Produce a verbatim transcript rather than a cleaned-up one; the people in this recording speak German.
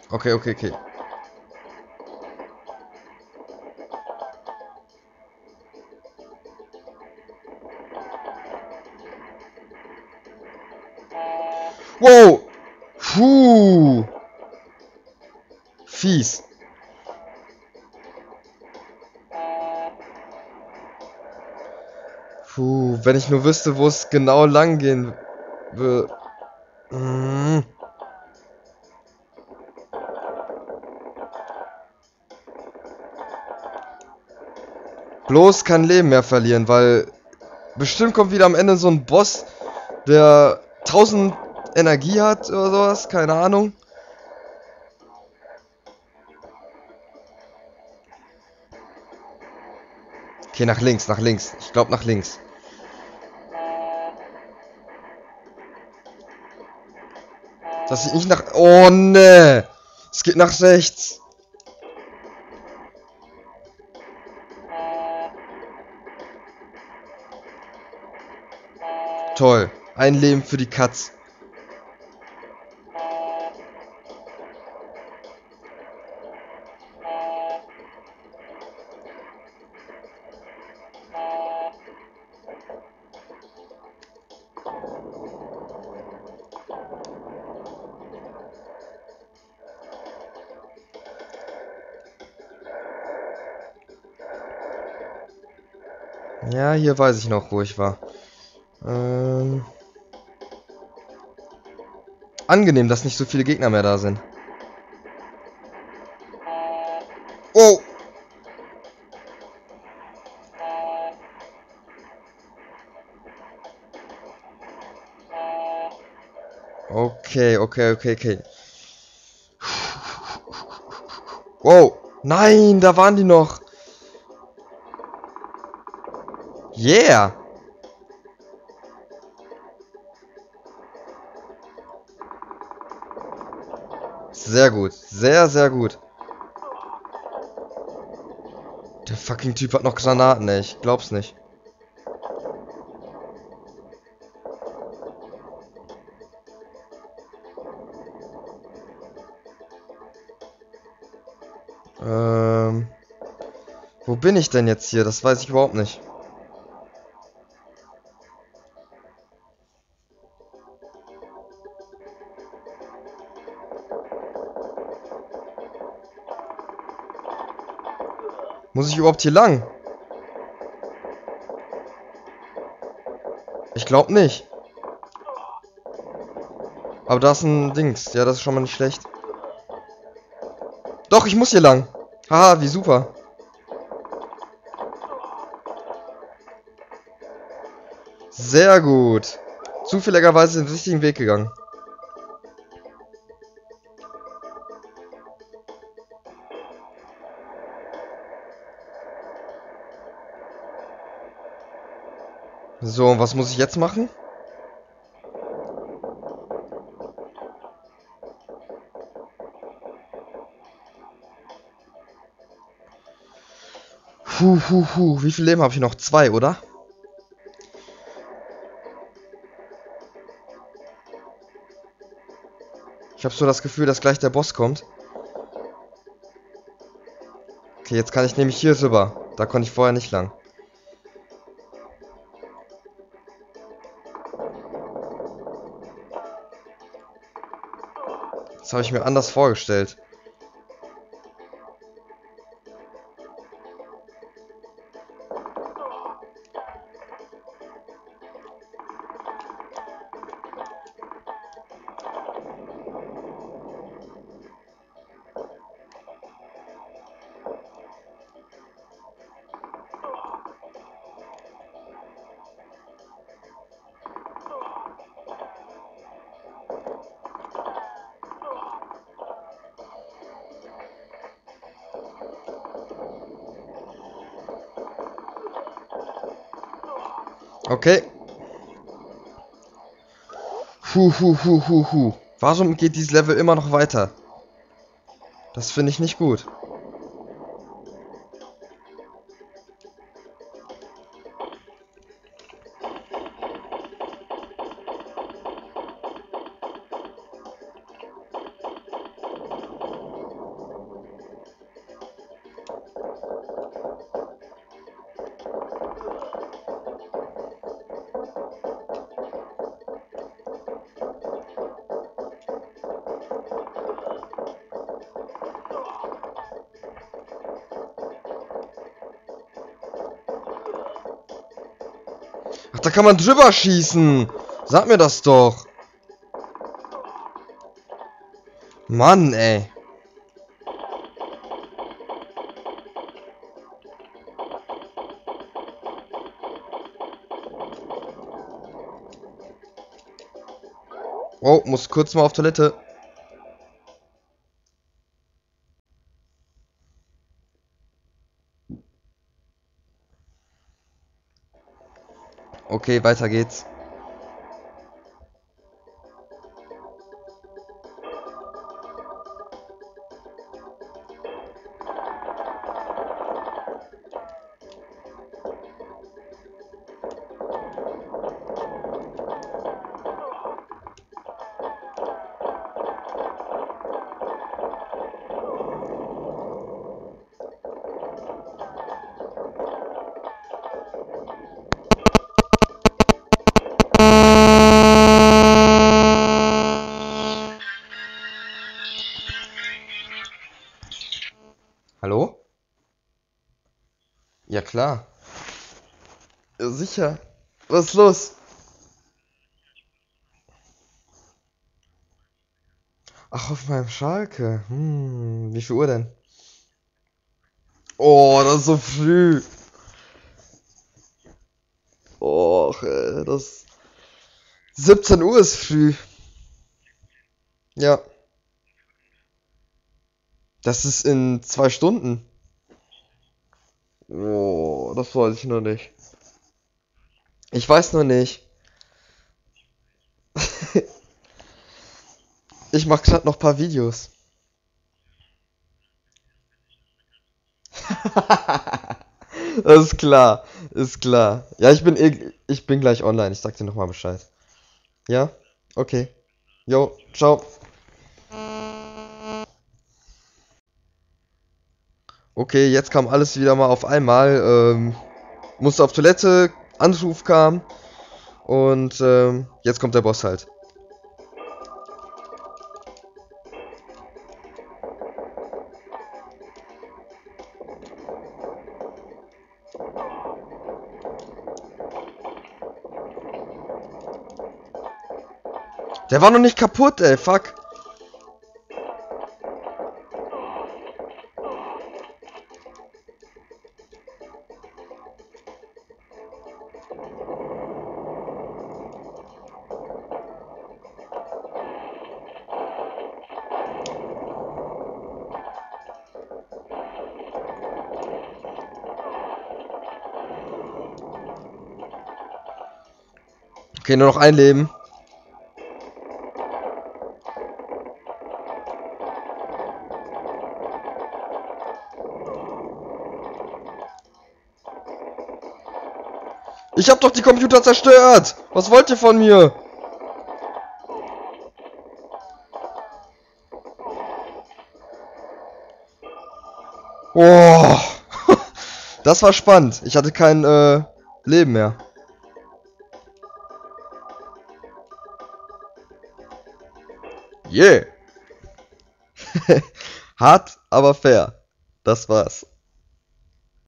Okay, okay, okay. Wow! Puh! Fies. Puh, wenn ich nur wüsste, wo es genau lang gehen würde. Mm. Bloß kein Leben mehr verlieren, weil bestimmt kommt wieder am Ende so ein Boss, der tausend Energie hat oder sowas, keine Ahnung. Okay, nach links, nach links. Ich glaube nach links. Das sieht nicht nach... Oh, ne. Es geht nach rechts. Toll. Ein Leben für die Katz. Ja, hier weiß ich noch, wo ich war. Ähm... Angenehm, dass nicht so viele Gegner mehr da sind. Oh! Okay, okay, okay, okay. Wow! Nein, da waren die noch! Yeah! Sehr gut. Sehr, sehr gut. Der fucking Typ hat noch Granaten, ey. Ich glaub's nicht. Ähm... Wo bin ich denn jetzt hier? Das weiß ich überhaupt nicht. Muss ich überhaupt hier lang? Ich glaube nicht. Aber da ist ein Dings. Ja, das ist schon mal nicht schlecht. Doch, ich muss hier lang. Haha, wie super. Sehr gut. Zufälligerweise den richtigen Weg gegangen. So, und was muss ich jetzt machen? Puh, puh, puh. Wie viel Leben habe ich noch? Zwei, oder? Ich habe so das Gefühl, dass gleich der Boss kommt. Okay, jetzt kann ich nämlich hier rüber. Da konnte ich vorher nicht lang. Das habe ich mir anders vorgestellt. Okay. Hu, hu, hu, hu, hu. Warum geht dieses Level immer noch weiter? Das finde ich nicht gut. Ach, da kann man drüber schießen. Sag mir das doch. Mann, ey. Oh, muss kurz mal auf Toilette. Okay, weiter geht's. Hallo? Ja, klar. Ja, sicher. Was ist los? Ach, auf meinem Schalke. Hm, wie viel Uhr denn? Oh, das ist so früh. Och, ey, das... siebzehn Uhr ist früh. Ja. Das ist in zwei Stunden. Oh, das weiß ich noch nicht. Ich weiß noch nicht. Ich mach grad noch paar Videos. Das ist klar, ist klar. Ja, ich bin eh, ich bin gleich online. Ich sag dir nochmal Bescheid. Ja? Okay. Jo, ciao. Okay, jetzt kam alles wieder mal auf einmal. Ähm, musste auf Toilette, Anruf kam und ähm, jetzt kommt der Boss halt. Der war noch nicht kaputt, ey, fuck. Okay, nur noch ein Leben. Ich hab doch die Computer zerstört. Was wollt ihr von mir? Oh, das war spannend. Ich hatte kein äh, Leben mehr. Yeah. Hart, aber fair. Das war's.